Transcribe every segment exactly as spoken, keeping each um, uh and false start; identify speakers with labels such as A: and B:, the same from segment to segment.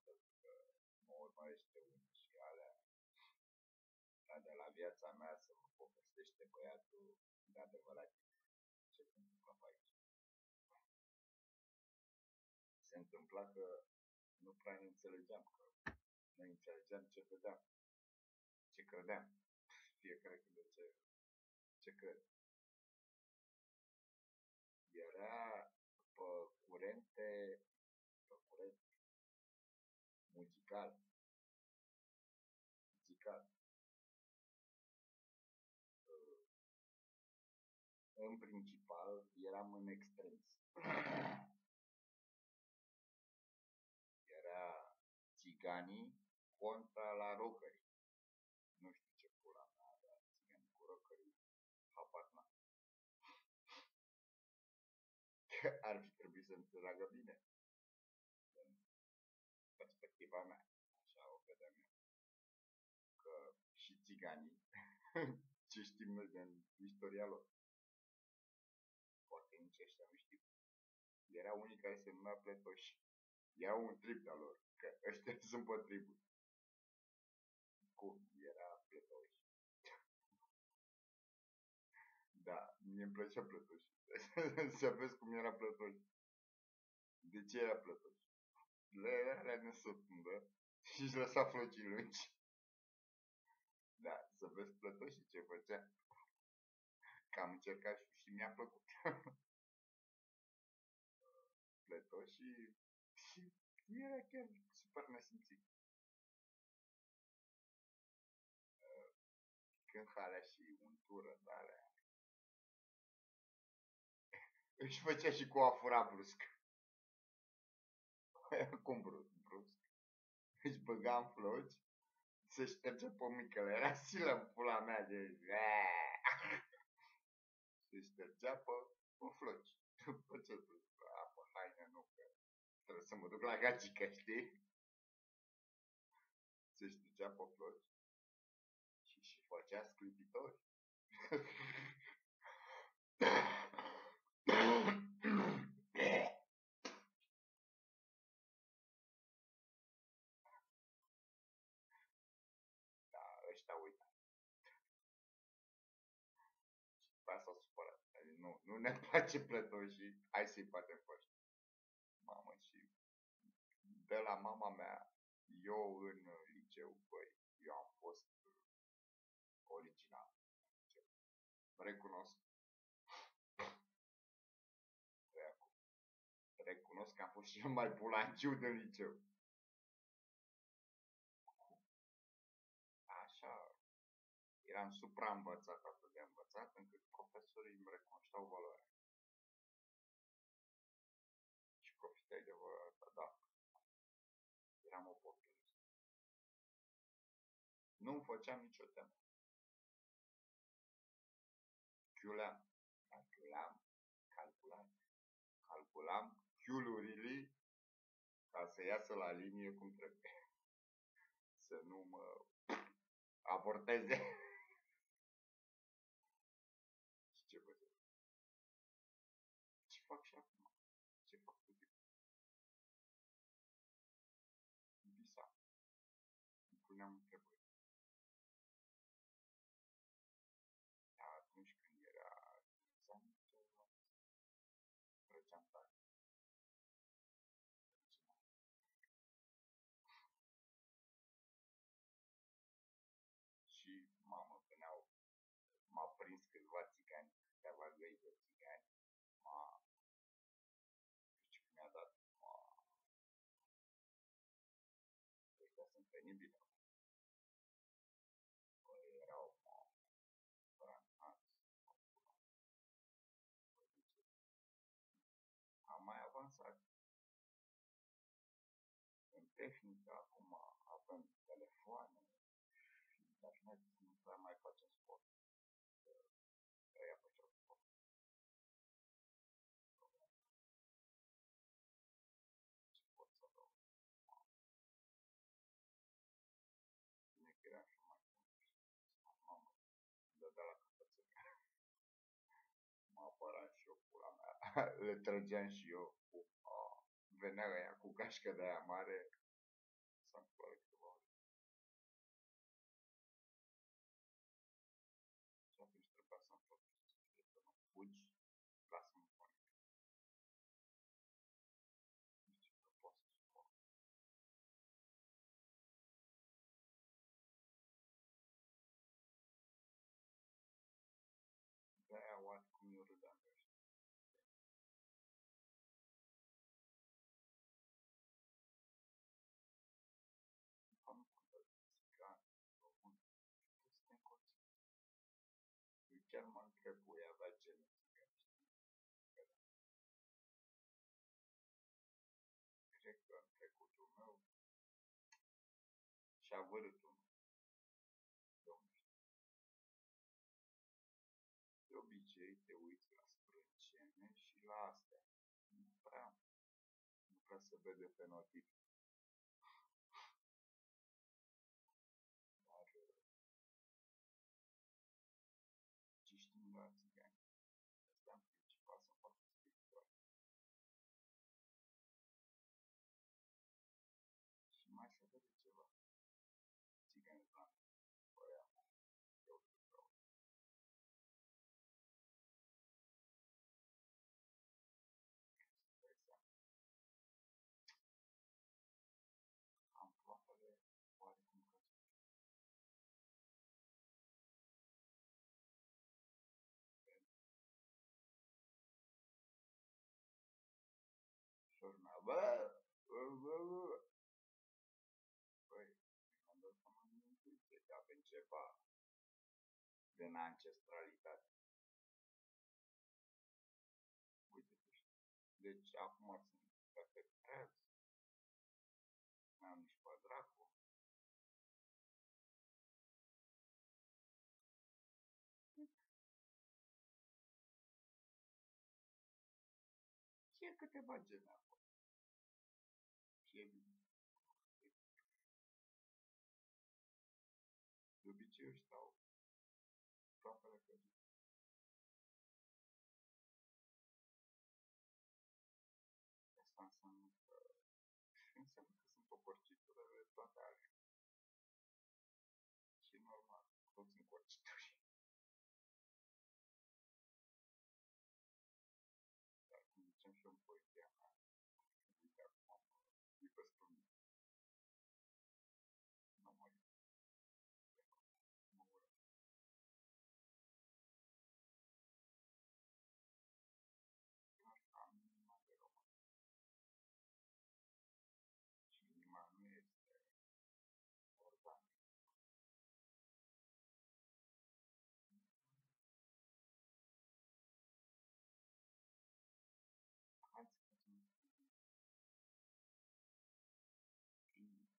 A: pentru că mă urmărește unii și alea. Dar de la viața mea să mă povestește băiatul de adevărat ce se întâmplă pe aici. Se întâmpla că nu prea ne înțelegeam, că noi înțelegeam ce vedeam, ce credeam, fiecare crede ce, ce crede. Era pe curente, pe curent muzical, muzical. În principal eram în extremis. Era țiganii contra la rockeri. Nu știu ce pula mea avea țiganii cu rockeri. Habar n-am. Ar fi trebuit să înțeleagă bine. Din perspectiva mea. Așa o vedeam eu. Că și țiganii, ce știm noi din istoria lor. Poate nici ăștia nu știu. Erau unii care se numea pletoși. Erau un trip de-a lor. Că ăștia sunt pe triburi. Cum era pletoși? Da, mie îmi plăcea plătoși. Să vezi cum era plătoși. De ce era plătoși? Le era nesătundă și își lăsa flocii lungi. Da, să vezi plătoșii ce făcea. Că am încercat și mi-a plăcut. Plătoșii și era chiar super nesimțit. Când halea și untură de alea. Își făcea și cu a fura brusc. Cum brusc? brusc. Își băga în floci, se șterge pomicăle. Era silă în pula mea de... Se ștergea pe, pe floci. Pe ce brusc? Pe haine, nu, că trebuie să mă duc la gagică, știi? Se ștergea pe floci și și făcea sclipitori. Ăștia uită. Și pe asta s-a supărat. Nu, nu ne place plătoșii, hai să-i batem pe ăștia. Mamă, și de la mama mea, eu în liceu, băi, eu am fost original. Recunosc. Recunosc că am fost cel mai bulanciu din liceu. Așa, eram supra-învățat, atât de învățat, încât profesorii îmi recunoșteau valoarea. Și profitai de valoarea asta, da. Eram oportunist. Nu-mi făceam nicio temă. Chiuleam, calculam, calculam, calculam chiulurile ca să iasă la linie cum trebuie. Să nu mă aborteze. Și ce făceam? Ce fac și acum? Ce fac cu timpul? Visam. Îmi puneam întrebări. Dar atunci când era examen, trăgeam tare. Și mamă, veneau, m-a prins câțiva țigani, câteva găi de țigani, m-a, știu cum mi-a dat, m-a, ăștia sunt penibili. Băi, erau, m-a, branați, am mai avansat. În tehnică, acum avem telefoane, internet, nu prea mai facem sport. Ăia făceau sport. Ce pot să dau? Bine că eram și mai bun. Mamă, dădea la căpățâne. Mă apăram și eu, pula mea. Le trăgeam și eu. Venea ăia cu gașcă de aia mare. s-a întâmplat de câteva ori. Și atunci trebuia să-mi folosesc prietenul. Fugi, lasă-mă cu nimic. Nu știu că pot să suport. De-aia oarecum eu râdeam de ăștia. Că nu contează țigani, români, puteți să te încolți. Eu chiar mă întreb, voi avea gene țigăniști? Cred că în trecutul meu și avărâtul meu. Eu nu știu. De obicei te uiți la sprâncene și la astea. Nu prea, nu prea se vede fenotip. Dar ce știm la țigani? Astea în principal sunt foarte spirituale. Și mai se vede ceva. Țigani blanc. Băia, eu de vreau. Să dai seama. Am ploapele oarecum căzute. Și urmea, bă, bă, bă, bă. Băi, mi-am dat seama în intuiție că avem ceva din ancestralitate. Uite, deci acum sunt perfect treaz. N-am nici pe dracu. Și e câteva gene acolo. Și e bine. De obicei eu stau ploapele căzute. Asta înseamnă că înseamnă că sunt o porcitură de toate alea. Și e normal, toți sunt porcituri. Dar cum zicem și eu în poezia mea, uite acum mă iubesc pe mine. Nu mă iubesc. Mă urăsc. Așa am inima de român. Și inima nu este organică. Hai să facem inima.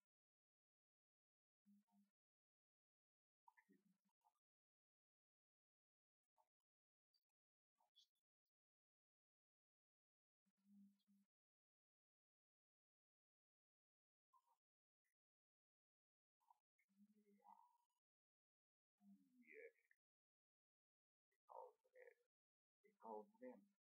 A: E ca o vreme. E ca o vreme.